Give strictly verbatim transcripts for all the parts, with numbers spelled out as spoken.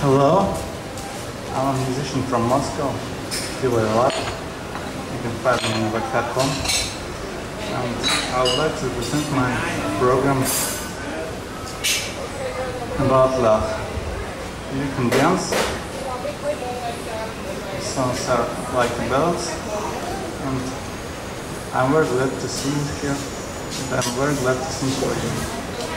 Hello, I'm a musician from Moscow, Feel a lot. You can find me on Red Hat dot com. And I would like to present my program about love. You can dance. The songs are like bells. And I'm very glad to see you here. And I'm very glad to sing for you.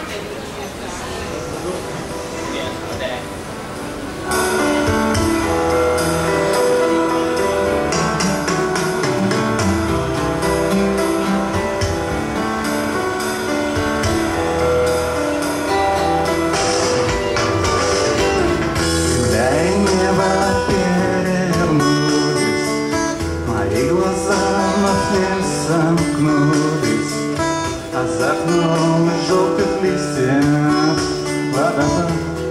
Замкнулись, а за окном из желтых листьев вода.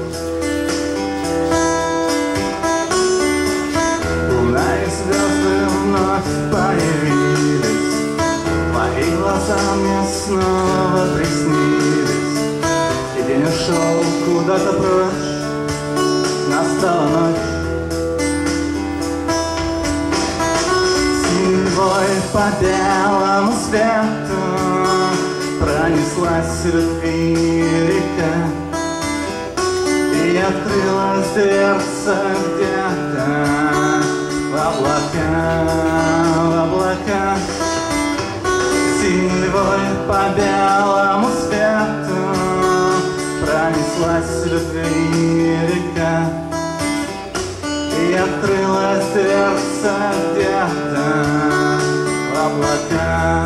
Луна и звезды вновь появились, твои глаза мне снова приснились, и день ушел куда-то прочь, настала ночь. Синевой по белому свету пронеслась любви река, и открылась дверца где-то в облака, в облака. Синевой по белому свету пронеслась любви река, и открылась дверца где-то в облака.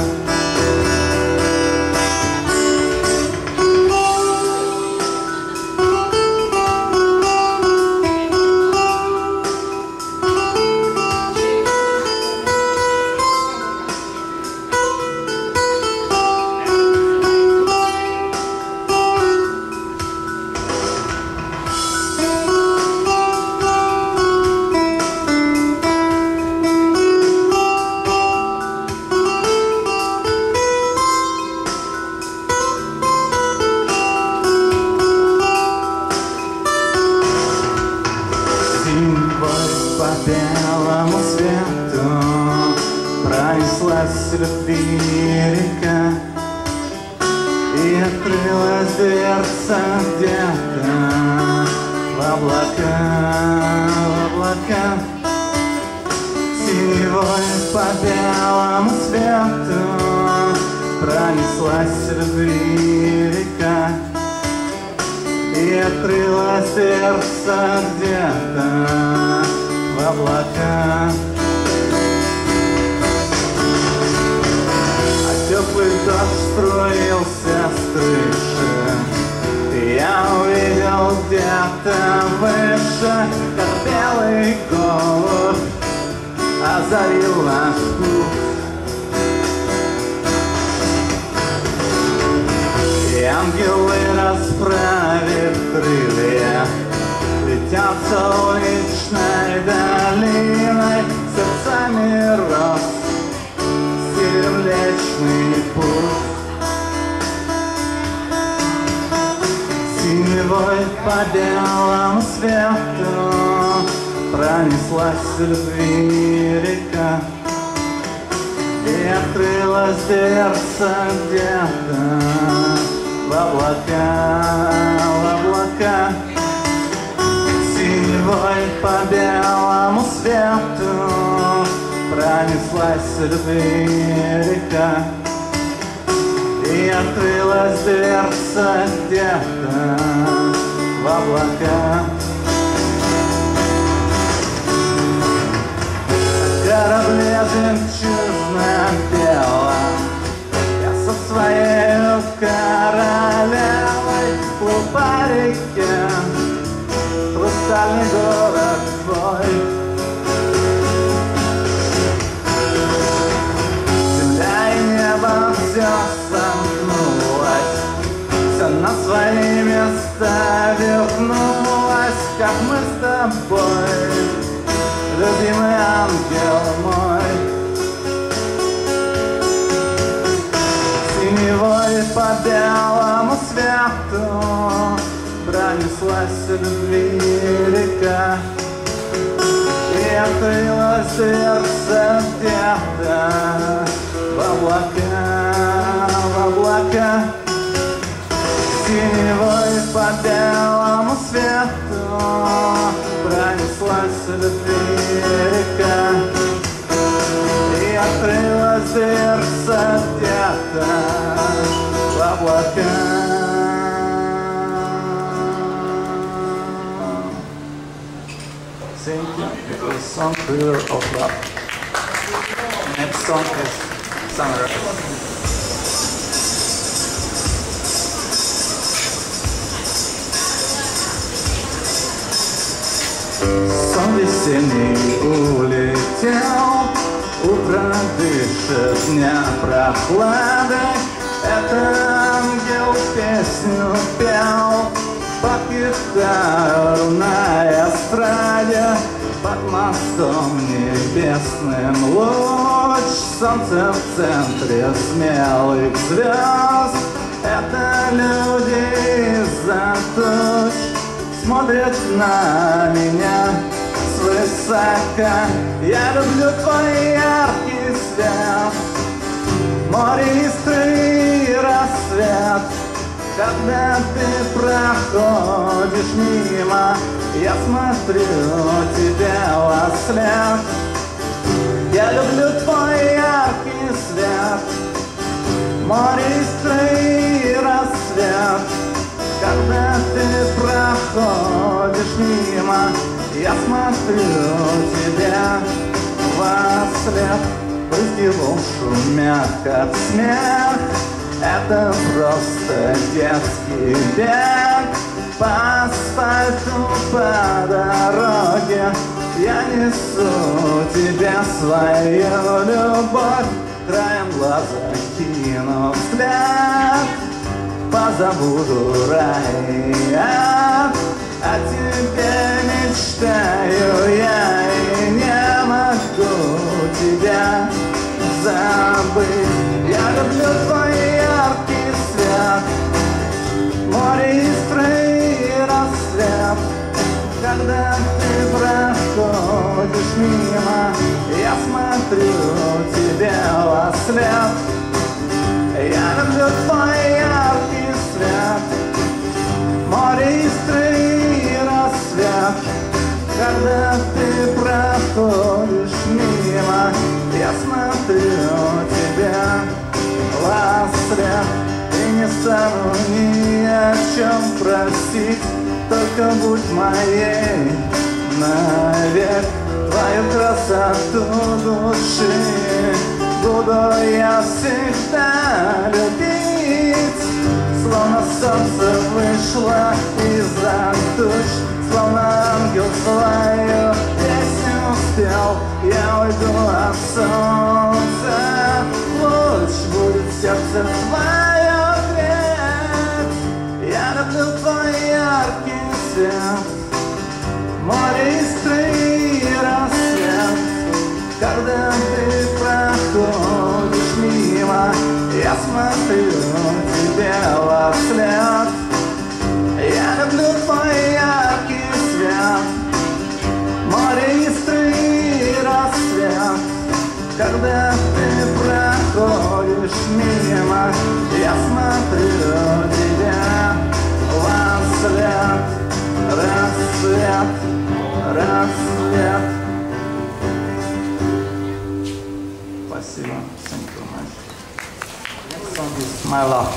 По белому свету пронеслась любви река, и открылась дверца где-то в облака, в облака. Синевой по белому свету пронеслась любви река, и открылась дверца где-то в облака. А теплый дождь струился с крыши, и я увидел где-то выше, как белый голубь озарил наш путь. И ангелы расправив крылья летят солнечной долиной, сердцами роз стелем Млечный Путь. Синевой по белому свету пронеслась любви река, и открылась дверца где-то в облака, в облака. Синевой по белому свету пронеслась любви река, и открылась дверца где-то в облака. Корабле жемчужно-белом я со своей королевой плыл по реке, хрустальный город твой. Земля и небо все сомкнулось, все на свои места вернулось, как мы с тобой, любимый ангел мой. Синевой по белому свету пронеслась любви река, лирика. И открылась дверца где-то в облака, в облака. Синевой по белому свету пронеслась любви река. И открылась дверца где-то в облака. Thank you. It was song River of Love. Next song is Sunrise. Сон весенний улетел, утро дышит дня прохладой. Это ангел песню пел под гитару на эстраде. Под мостом небесным луч, солнце в центре смелых звезд. Это люди из-за туч смотрят на меня свысока. Я люблю твой яркий свет, море искры и рассвет. Когда ты проходишь мимо, я смотрю тебе вослед. Я люблю твой яркий свет, море искры и рассвет. Когда ты проходишь мимо, я смотрю тебе вослед. Брызги волн шумят, как смех. Это просто детский бег по асфальту, по дороге. Я несу тебе свою любовь, краем глаза кину взгляд. Позабуду рай, а о тебе мечтаю я и не могу тебя забыть. Я люблю твой яркий свет, море искры и рассвет. Когда ты проходишь мимо, я смотрю тебе вослед. Я люблю твой яркий свет, море искры и рассвет. Когда ты проходишь мимо, я смотрю тебе вослед. И не стану ни о чем просить, только будь моей навек. Твою красоту души буду я всегда любить. Словно солнце вышло из-за туч, словно ангел свою песню спел. Я уйду от солнца, луч будет в сердце твое греть. Я люблю твой яркий свет, море искры и рассвет. Когда ты проходишь мимо, я смотрю тебе вослед. Я люблю твой яркий свет, море искры и рассвет. Когда ты проходишь мимо, я смотрю тебе вослед. Рассвет, рассвет. Спасибо. Thank you very much. Next song is My Love.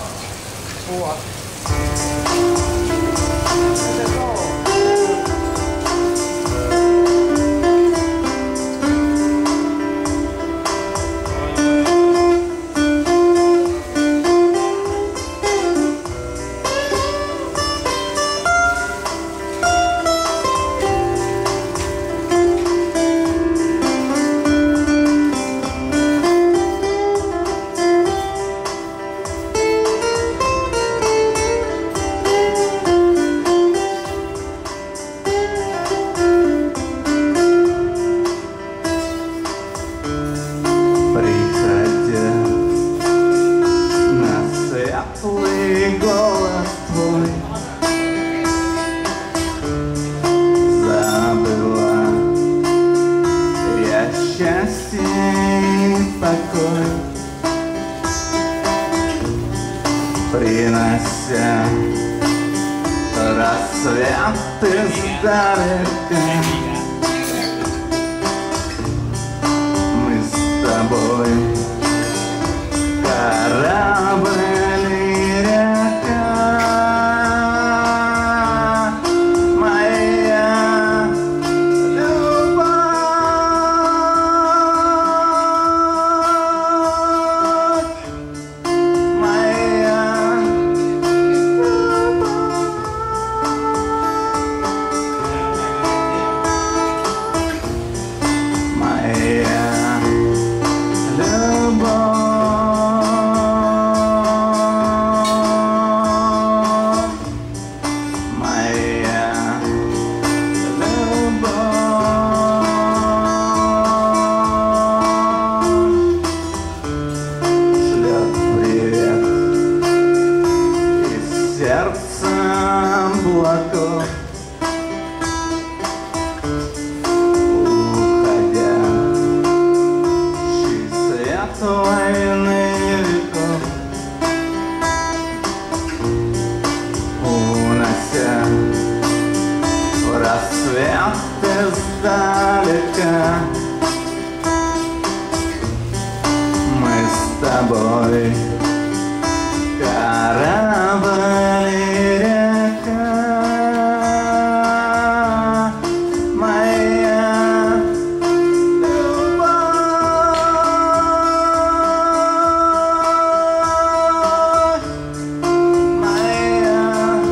Голос твой принося рассвет издалека. Мы с тобой корабль и река, моя любовь, моя сердцем блоков, уходя, чей свет войны веков, унося в рассвет издалека. Мы с тобой корабль и река, моя любовь, моя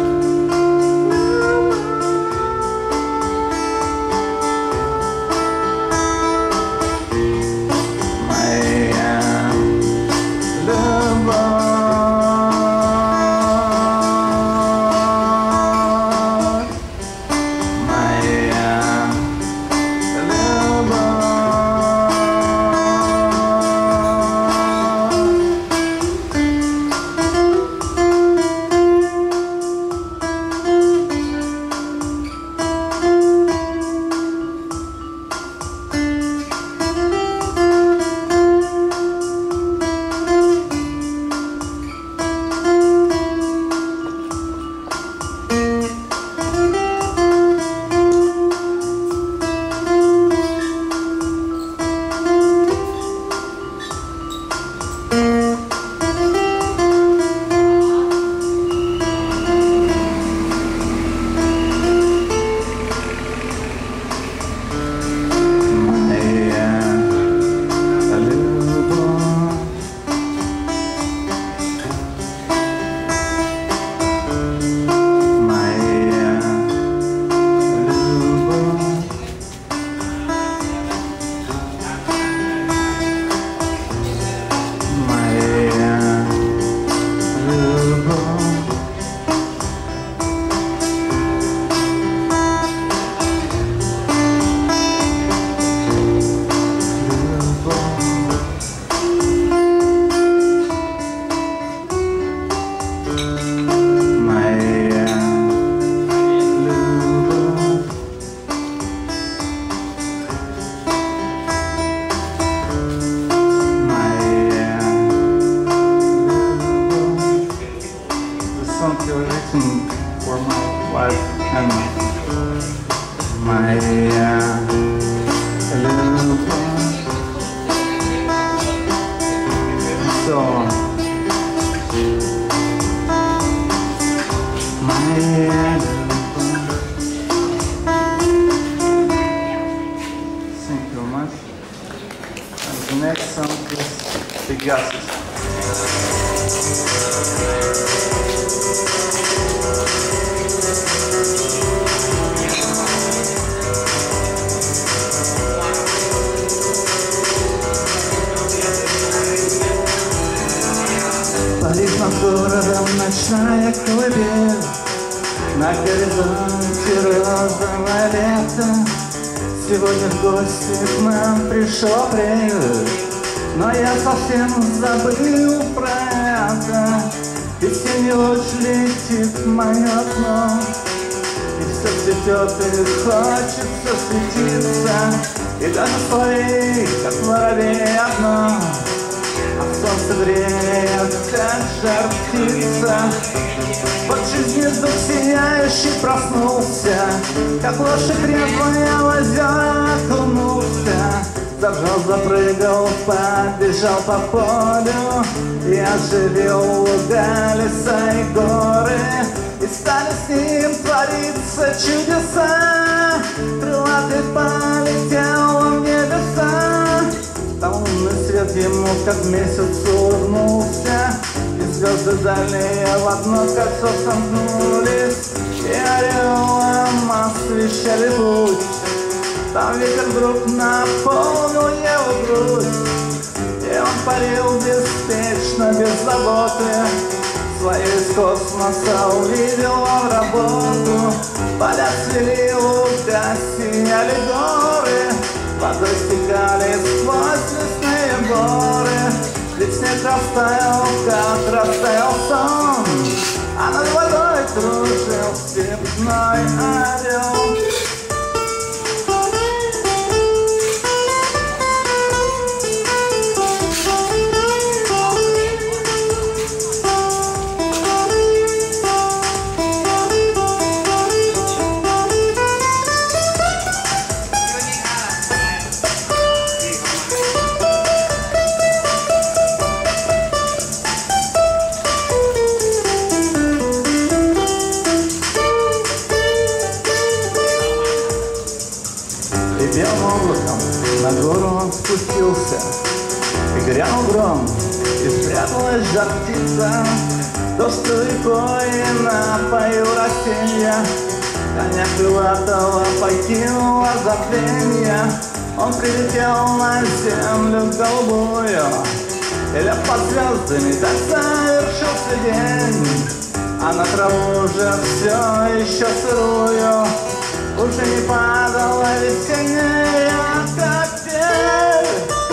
for my wife and my uh, little boy. So my little boy. Thank you very much. And the next song is Pegasus. Париж над городом, ночная колыбель, на горизонте розовое лето. Сегодня в гости к нам пришел апрель, но я совсем забыл про это. И в тени луч летит в мое окно, и все цветет и хочется светиться, и даже соловей, как воробей одно. а солнце греет, как жар птица. Вот жизни дух сияющий проснулся, как лошадь резвая в озера окунулся. Зажал, запрыгал, побежал по полю и оживил луга, леса и горы. И стали с ним твориться чудеса. Крылатый полетел в небеса. Там лунный свет ему, как месяц, улыбнулся. И звезды дальние в одно кольцо сомкнулись, и орелом освещали путь. Там ветер вдруг наполнил его грудь, и он парил беспечно, без заботы. Свою из космоса увидел он работу. Поля цвели, луга, сияли горы, водой стекали сквозь лесные горы. Ведь снег растаял, как растаял сон, а над водой кружил степной орел. Белым облаком на гору он спустился, и грянул гром, и спряталась жар птица. Дождь рекой напоил растенья, коня крылатого покинуло забвенье. Он прилетел на землю голубую, и лег под звездами, так завершился день. А на траву уже все еще сырую уже не падала весенняя капель.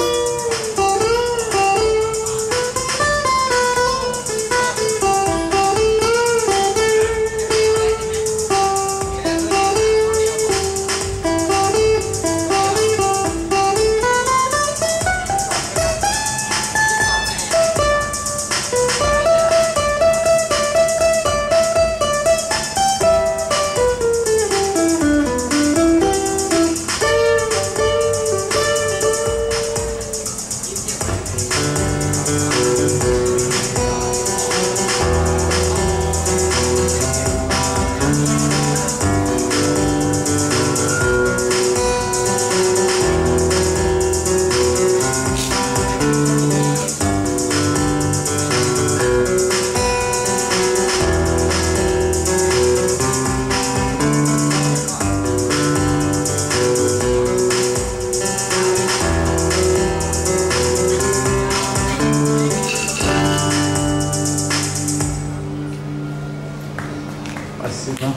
Спасибо.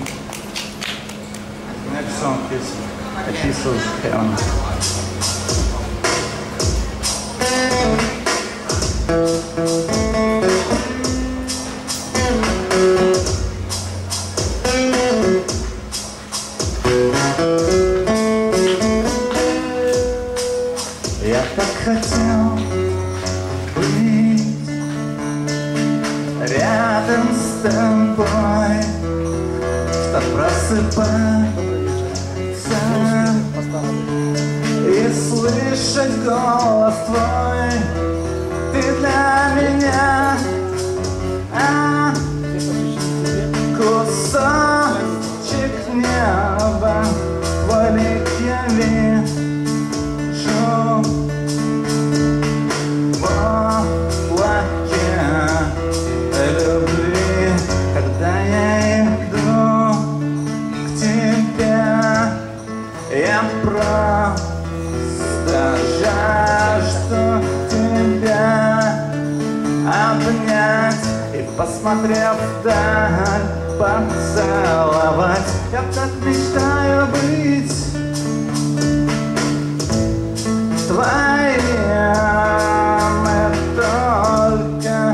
Next song is A Piece of Heaven. Я так хотел быть рядом с тобой, чтоб просыпаться и слышать голос твой. Ты для меня а, кусочек неба, твой лик я вижу в облаке любви. Когда я иду к тебе, я просто жажду тебя обнять и, посмотрев вдаль, поцеловать. Я так мечтаю быть твоим, и только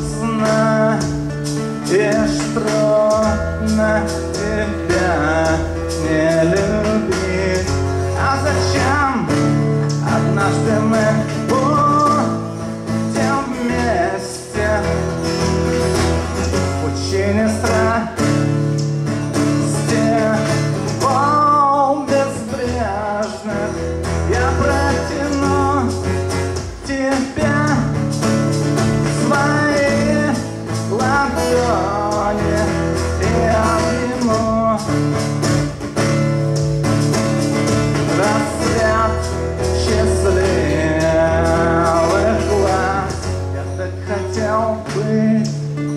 знаешь, трудно тебя не любить. А зачем однажды мы будем ладони и обниму. Рассвет счастливых глаз. Я так хотел быть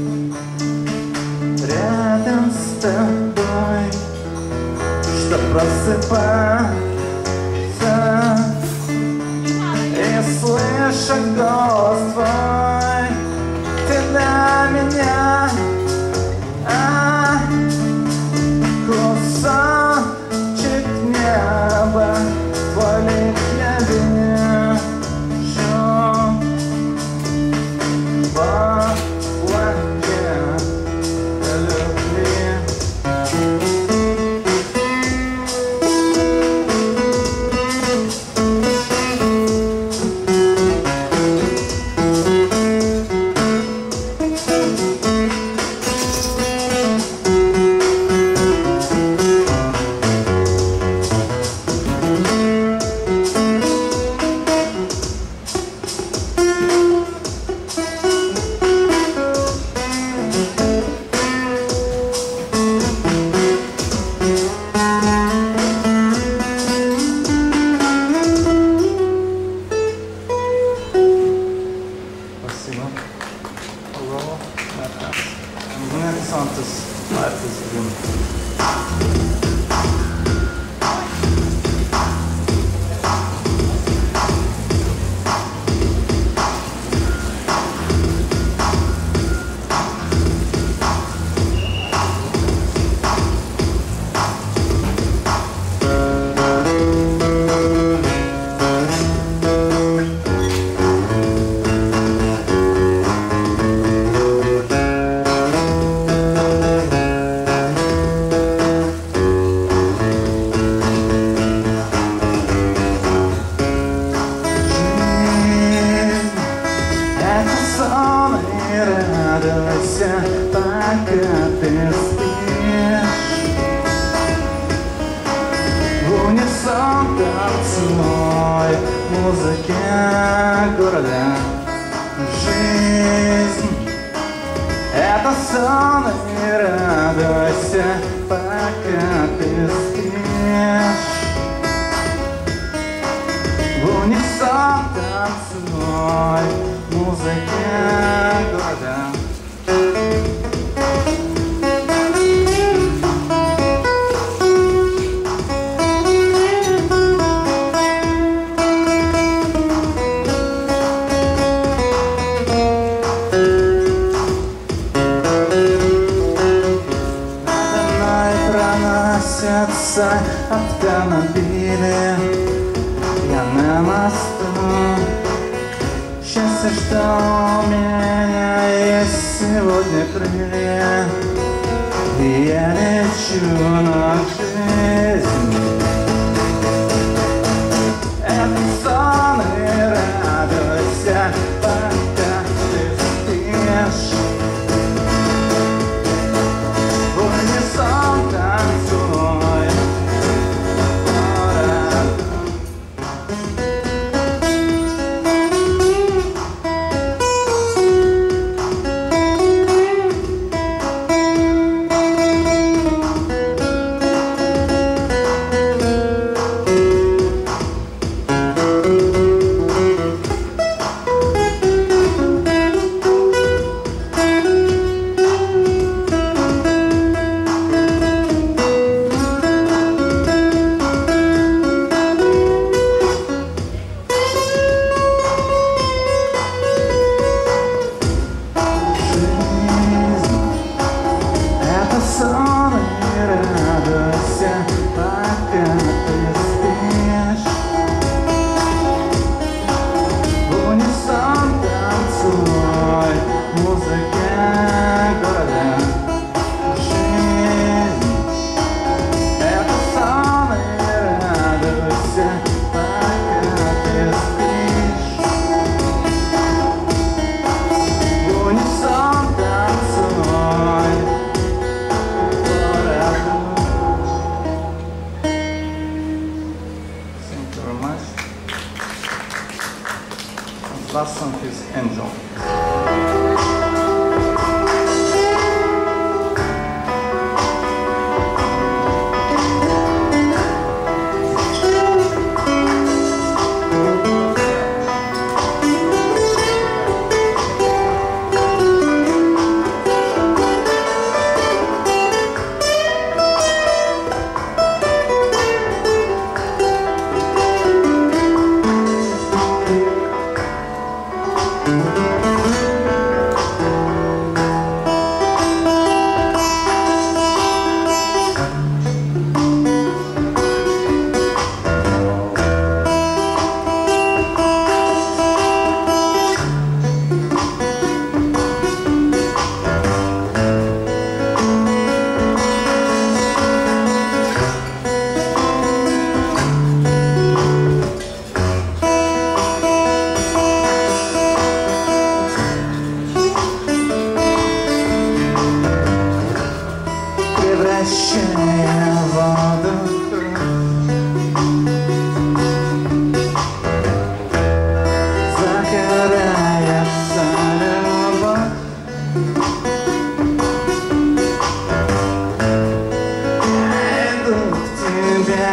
рядом с тобой, что просыпаться и слышать голос твой. Ты для меня а, кусочек неба, твой лик я вижу в облаке любви. Спасибо. Hello, my friends. I'm going to sound this life is good. Радуйся, пока ты спишь. В унисон танцуй музыке города. Жизнь — это сон, и радуйся, пока ты спишь. В унисон танцуй музыке города. Надо мной проносятся автомобили. Я на мосту. Счастье, что у меня есть сегодня крылья, и я лечу над жизнью. Это сон, и радуйся, пока ты спишь. В унисон танцуй. горячая вода. Загорается любовь. Я иду к тебе,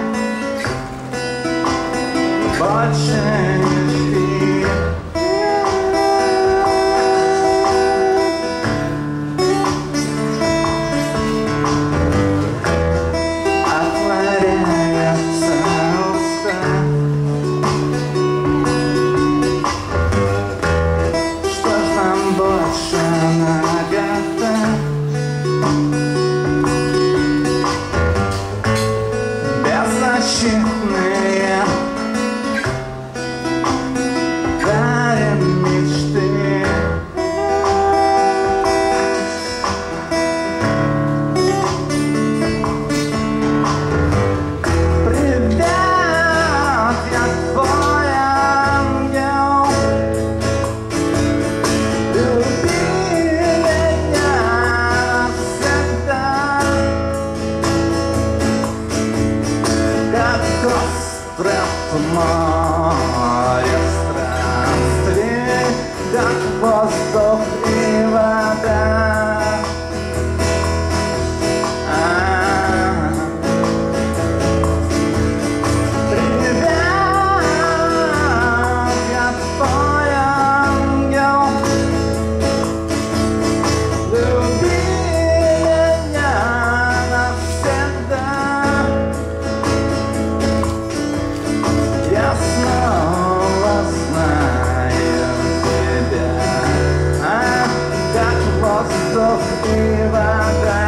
больше не жди. Отворяются уста. Что ж нам больше нагота? Беззащитные дарим мечты. Привет, я твой ангел. Люби меня навсегда, как остров море странствий, как воздух и вода. А, привет, я твой ангел. Люби меня навсегда. Я снова знаю тебя, а, как воздух и вода.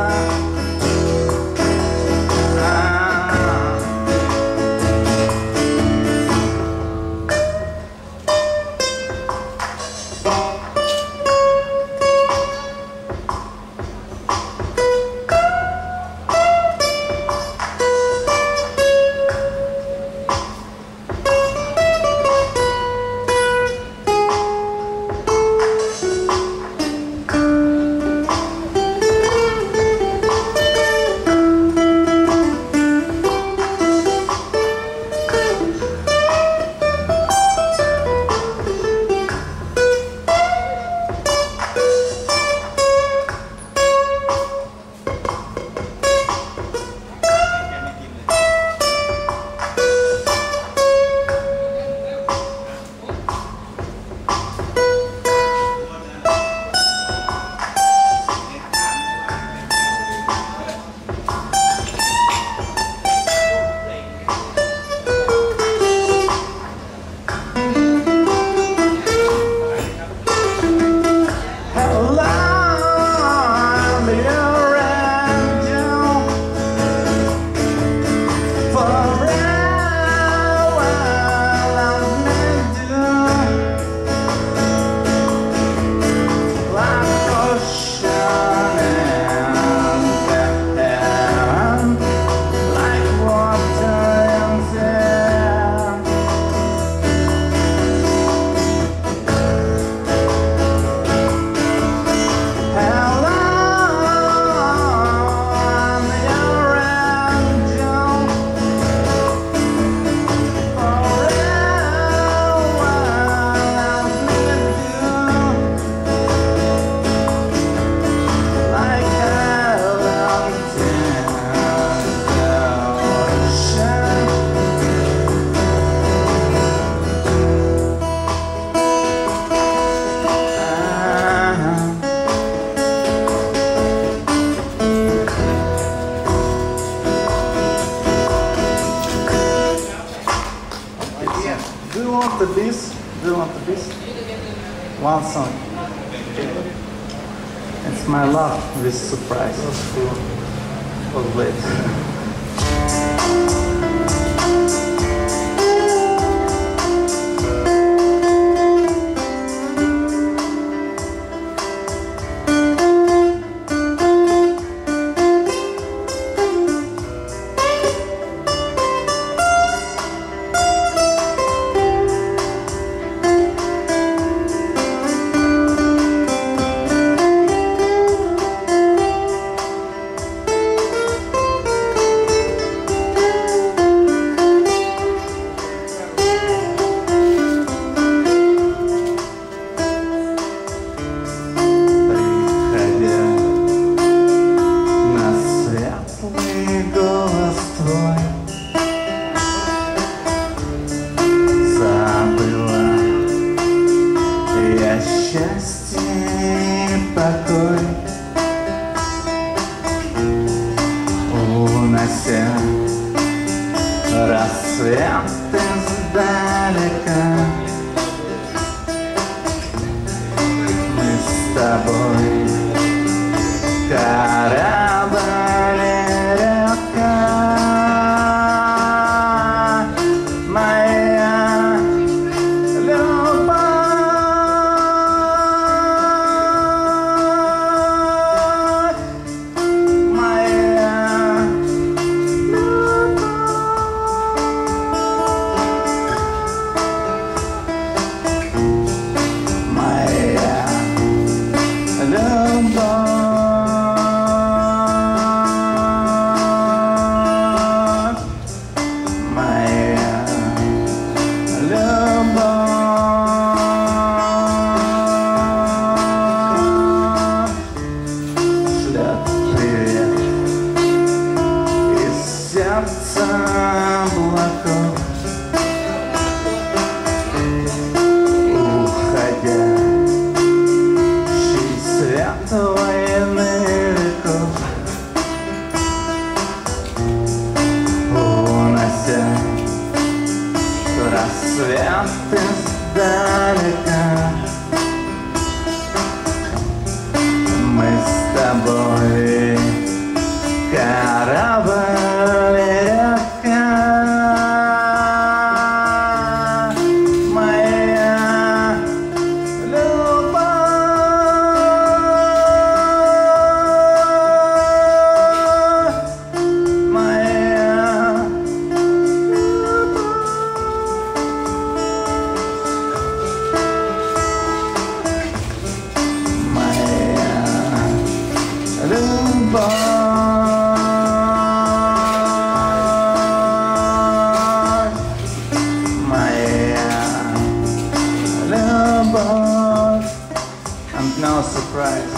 А, hello, I'm your angel. Forever I'll need you. Like ocean and air, like water and air. Hello, I'm your angel. Forever I'll need you. Like island in the ocean. Ah. Do you want the this? Do you want the this? One song. It's my love with surprise. Always. рассвет издалека. Мы с тобой корабль и река, моя любовь, моя облаков, уходящий свет войны веков, унося рассвет издалека. Мы с тобой корабль и река, моя любовь, моя любовь, and no surprise.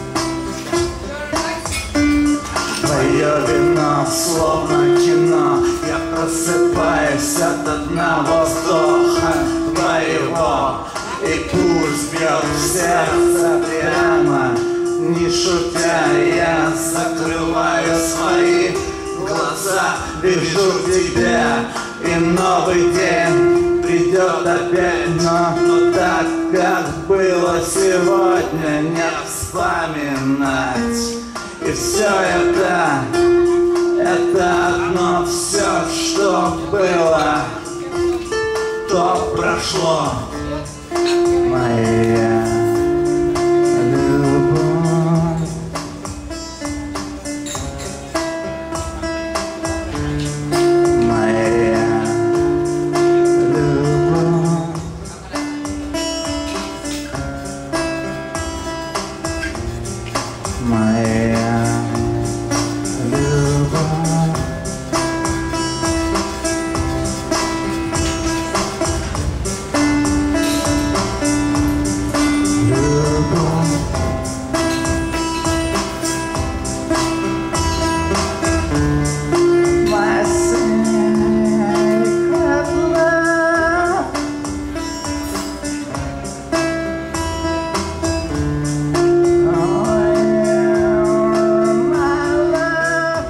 Твое вино, словно кино, я просыпаюсь от одного вздоха твоего, и пульс бьет в сердце прямо. Не шутя, я закрываю свои глаза, вижу тебя, и новый день придет опять, но, но так, как было сегодня, не вспоминать. И все это, это одно, все, что было, то прошло. Моя любовь, моя любовь, моя любовь, my sacred love, oh you're my love,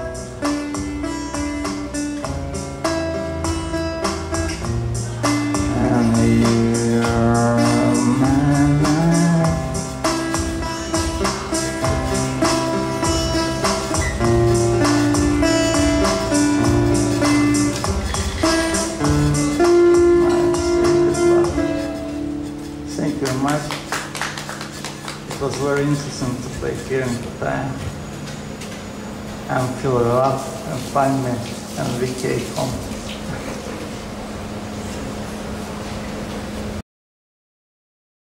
and you're my love. Thank you very much. It was very interesting to play here in Pattaya and feel love and find me and we came home.